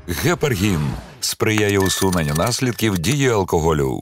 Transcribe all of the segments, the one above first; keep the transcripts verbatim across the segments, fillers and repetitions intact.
Гепаргін сприяє усуненню наслідків дії алкоголю.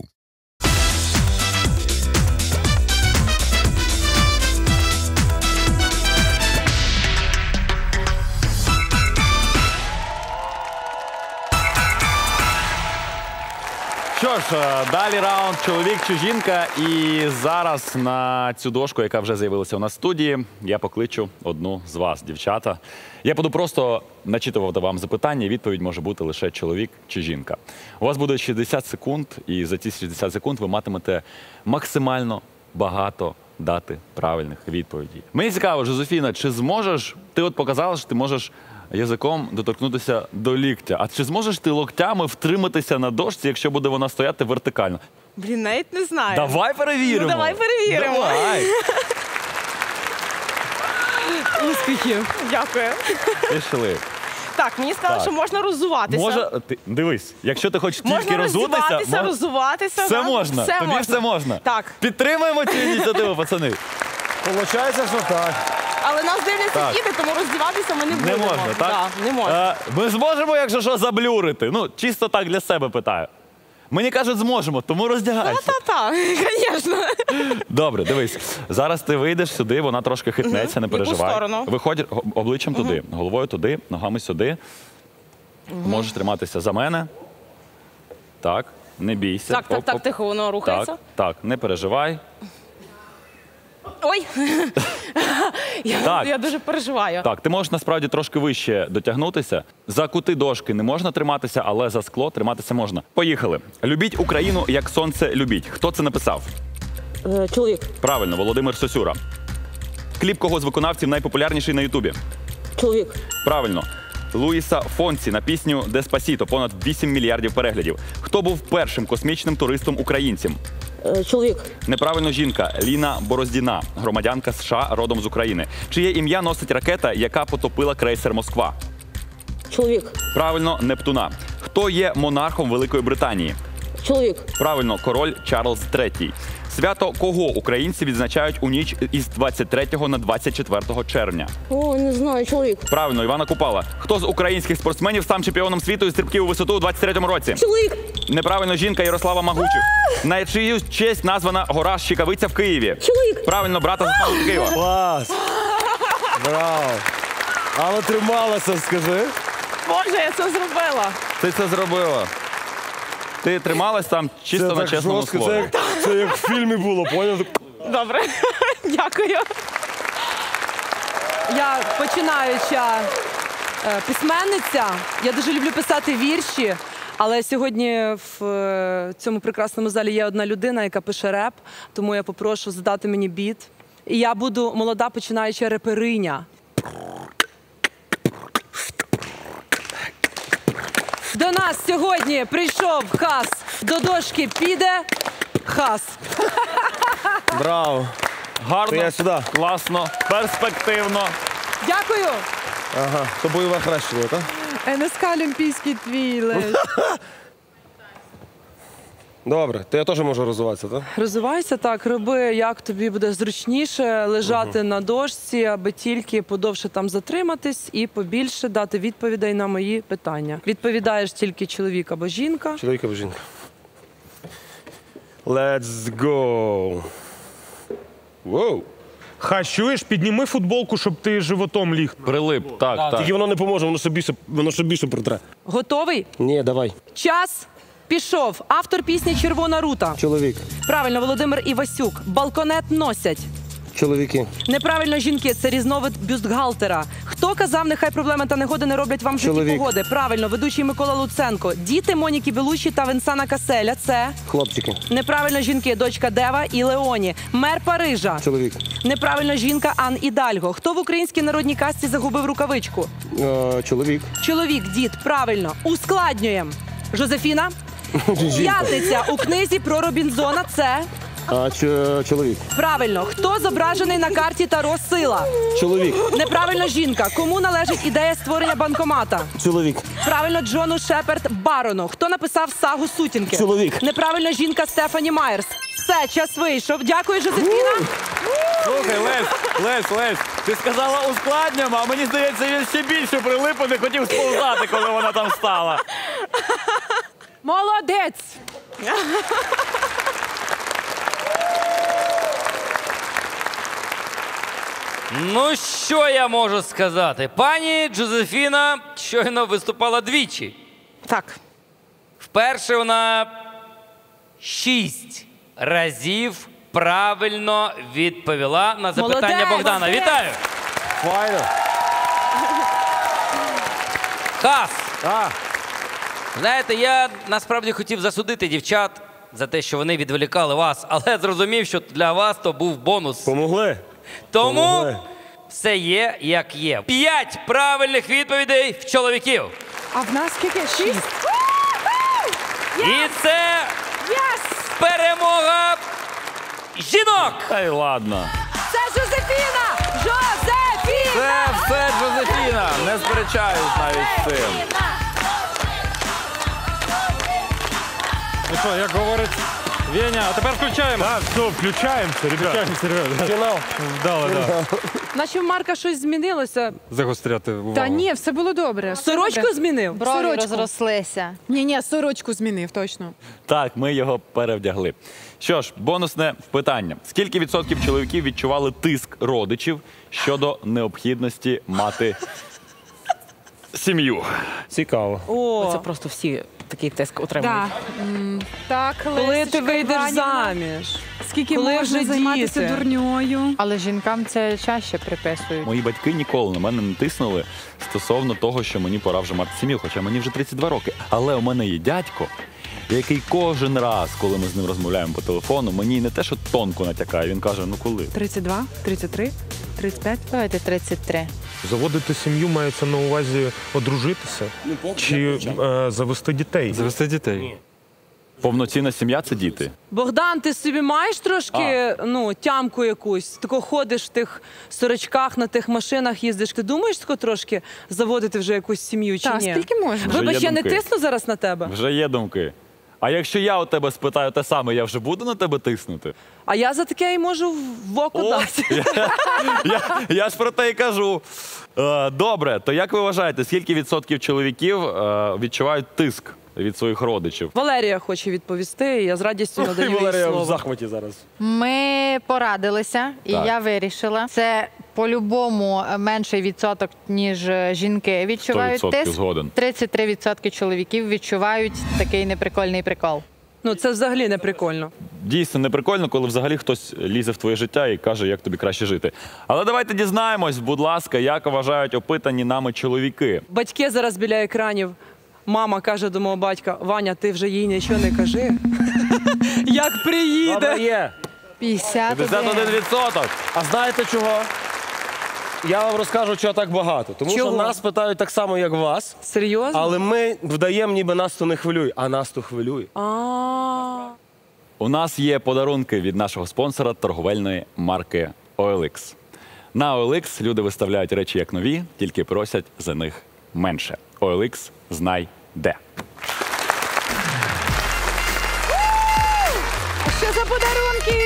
Що ж, далі раунд «Чоловік чи жінка». І зараз на цю дошку, яка вже з'явилася у нас в студії, я покличу одну з вас, дівчата. Я буду просто начитувати вам запитання, і відповідь може бути лише чоловік чи жінка. У вас буде шістдесят секунд, і за ці шістдесят секунд ви матимете максимально багато дати правильних відповідей. Мені цікаво, Жозефіна, чи зможеш, ти от показала, що ти можеш язиком доторкнутися до ліктя. А чи зможеш ти локтями втриматися на дошці, якщо буде вона стояти вертикально? Блін, навіть не знаю. Давай перевіримо. Ну, давай перевіримо. Давай. Успіхів. Дякую. Пішли. Так, мені сказали, Так. що можна роззуватися. Може, ти, дивись, якщо ти хочеш можна тільки розутися, роздіватися, мож- роззуватися. все да? можна. Все Тобі можна. все можна. Так. Підтримуємо цю ініціативу, пацани. Получається, що так. Але нас дивляться Так. діти, тому роздіватися ми не будемо. Не можна, так? Да, не можна. Е, ми зможемо, якщо що, заблюрити. Ну, чисто так для себе питаю. Мені кажуть, зможемо, тому роздягайся. Та-та, звісно. Добре, дивись. Зараз ти вийдеш сюди, вона трошки хитнеться, не В яку переживай. сторону? Виходь го- обличчям туди, головою туди, ногами сюди. Можеш триматися за мене. Так, не бійся. Так, так, Оп, так, оп. тихо, воно рухається. Так, так, не переживай. Ой! я, Так. я дуже переживаю. Так, ти можеш насправді трошки вище дотягнутися. За кути дошки не можна триматися, але за скло триматися можна. Поїхали. Любіть Україну, як сонце любіть. Хто це написав? Е, чоловік. Правильно, Володимир Сосюра. Кліп кого з виконавців найпопулярніший на Ютубі? Чоловік. Правильно. Луїса Фонсі на пісню «Деспасіто» понад вісім мільярдів переглядів. Хто був першим космічним туристом-українцем? Е, чоловік. Неправильно жінка. Ліна Бороздіна, громадянка США, родом з України. Чиє ім'я носить ракета, яка потопила крейсер «Москва»? Чоловік. Правильно, Нептуна. Хто є монархом Великої Британії? Чоловік. Правильно, король Чарльз третій. Свято кого українці відзначають у ніч із двадцять третього на двадцять четвертого червня? О, не знаю, чоловік. Правильно, Івана Купала. Хто з українських спортсменів став чемпіоном світу із стрибків у висоту у двадцять третьому році? Чоловік. Неправильно, жінка Ярослава Магучих. На чию честь названа гора Щикавиця в Києві? Чоловік. Правильно, брата заставили Києва. Клас. Браво. Але трималася, скажи. Боже, я це зробила. Ти це зробила. Ти трималась там чисто Це на так чесному жорстко, слові. це як, це як в фільмі було, поняв? Добре. Дякую. Я починаюча е, письменниця. Я дуже люблю писати вірші. Але сьогодні в е, цьому прекрасному залі є одна людина, яка пише реп, тому я попрошу задати мені біт. І я буду молода починаюча репериня. До нас сьогодні прийшов хас, до дошки піде хас. Браво. Гарно, То я сюди. класно, перспективно. Дякую. Ага, то бойове хрещення, так? ен ес ка Олімпійський твій лиш. Добре, то я теж можу розвиватися, так? Розвивайся так, роби, як тобі буде зручніше лежати на дошці, аби тільки подовше там затриматись і побільше дати відповідей на мої питання. Відповідаєш тільки чоловік або жінка. Чоловік або жінка. Let's go. Воу. Хас, чуєш, підніми футболку, щоб ти животом ліг. Прилип, так, так. Тільки воно не поможе, воно ще більше, воно ще більше протре. Готовий? Ні, давай. Час пішов. Автор пісні «Червона рута». Чоловік. Правильно, Володимир Івасюк. Балконет носять. Чоловіки. Неправильно, жінки, це різновид бюстгальтера. Хто казав, нехай проблеми та негоди не роблять вам в житті Чоловік. погоди? Правильно, ведучий Микола Луценко. Діти Моніки Белуші та Венсана Каселя – це... Хлопчики. Неправильно, жінки, дочка Дева і Леоні. Мер Парижа. Чоловік. Неправильно, жінка Ан Ідальго. Хто в українській народній казці загубив рукавичку? Е, чоловік. Чоловік, дід, правильно. Ускладнюємо. Жозефіна. Жінка. П'ятниця у книзі про Робінзона – це... А, ч- чоловік. Правильно. Хто зображений на карті Таро Сила? Чоловік. Неправильно, жінка. Кому належить ідея створення банкомата? Чоловік. Правильно, Джону Шеперд Барону. Хто написав сагу «Сутінки»? Чоловік. Неправильно, жінка Стефані Майерс. Все, час вийшов. Дякую, Жозефіна. Слухай, Лесь, Лесь, Лесь, ти сказала ускладнюємо, а мені здається, він ще більше прилип і не хотів сповзати, коли вона там стала. Молодець! Ну, що я можу сказати? Пані Джозефіна щойно виступала двічі. Так. Вперше вона шість разів правильно відповіла на запитання Молодець! Богдана. Молодець! Вітаю! Файно. Хас! А, Знаєте, я насправді хотів засудити дівчат за те, що вони відволікали вас, але зрозумів, що для вас то був бонус. помогли. Тому Помогли. все є, як є. П'ять правильних відповідей в чоловіків. А в нас скільки? Шість? І це перемога жінок! Ай, ладно. Це Жозефіна! Жозефіна! Це все Джозефіна. Не сперечаюсь навіть з цим. Ну що, як говорить Веня, а тепер включаємо. Так, все, включаємося, ребята. Включаємося, Фінал. Вдало, да. Наче в Марка щось змінилося. Загостряти увагу. Та ні, все було добре. все Сорочку добре. змінив? Брові Сорочку. розрослися. Ні, ні, сорочку змінив, точно. Так, ми його перевдягли. Що ж, бонусне питання. Скільки відсотків чоловіків відчували тиск родичів щодо необхідності мати сім'ю? Цікаво. О, Це просто всі такий тиск Да. отримують. М, Так, коли Лесечка ти вийдеш Іванівна, заміж? Скільки Коли можна вже займатися діти? дурньою? Але жінкам це чаще приписують. Мої батьки ніколи на мене не тиснули стосовно того, що мені пора вже мати сім'ю, хоча мені вже тридцять два роки. Але у мене є дядько, який кожен раз, коли ми з ним розмовляємо по телефону, мені не те, що тонко натякає, він каже, ну коли? тридцять два, тридцять три, тридцять п'ять. Давайте тридцять три. Заводити сім'ю мається на увазі одружитися чи е, завести дітей? Завести дітей. Повноцінна сім'я – це діти. Богдан, ти собі маєш трошки ну, тямку якусь? Тако ходиш в тих сорочках, на тих машинах їздиш. Ти думаєш тако трошки заводити вже якусь сім'ю чи Так, ні? скільки можна? Вже Вибач, є я не думки. тисну зараз на тебе, Вже є думки. А якщо я у тебе спитаю те саме, я вже буду на тебе тиснути? а я за таке і можу в око О, дати. Я, я ж про те і кажу. Е, Добре, то як ви вважаєте, скільки відсотків чоловіків е, відчувають тиск від своїх родичів? Валерія хоче відповісти, і я з радістю надаю їй Валерія в слово. захваті зараз. Ми порадилися, і Так. я вирішила. Це по-любому менший відсоток, ніж жінки відчувають сто відсотків тиск. згоден. тридцять три відсотки чоловіків відчувають такий неприкольний прикол. Ну, це взагалі не прикольно. Дійсно не прикольно, коли взагалі хтось лізе в твоє життя і каже, як тобі краще жити. Але давайте дізнаємось, будь ласка, як вважають опитані нами чоловіки. Батьки зараз біля екранів. Мама каже до мого батька: Ваня, ти вже їй нічого не кажи. Як Добре, приїде. є. п'ятдесят п'ятдесят один відсоток. А знаєте чого? Я вам розкажу, чого так багато. Тому Чого? що нас питають так само, як вас, Серйозно? але ми вдаємо, ніби нас то не хвилює, а нас то хвилює. А. У нас є подарунки від нашого спонсора торговельної марки о ел ікс. На о ел ікс люди виставляють речі як нові, тільки просять за них менше. о ел ікс знай де. Що за подарунки?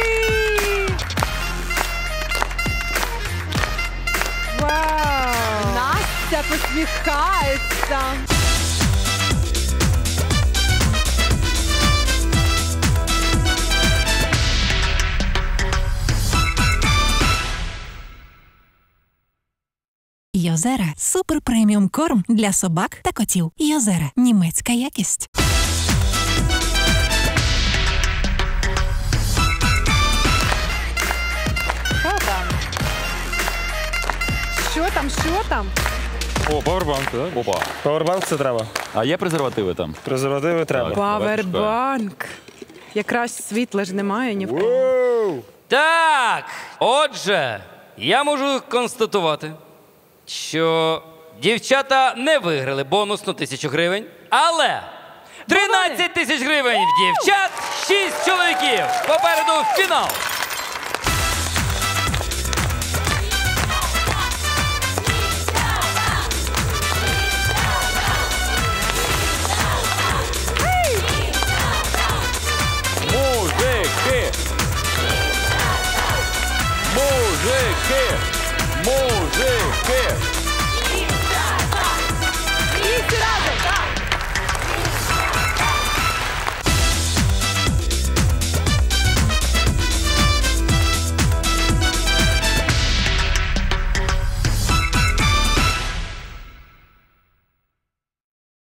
Вау! Настя посміхається. Йозера – супер преміум корм для собак та котів. Йозера – німецька якість. Що там? Що там, що там? О, павербанк, так? Опа. Павербанк це треба. А є презервативи там? Презервативи треба. Так. Павербанк. Якраз світла ж немає ні в кого. Так, отже, я можу констатувати, що дівчата не виграли бонусну тисячу гривень, але тринадцять тисяч гривень в дівчат, шість чоловіків. Попереду фінал.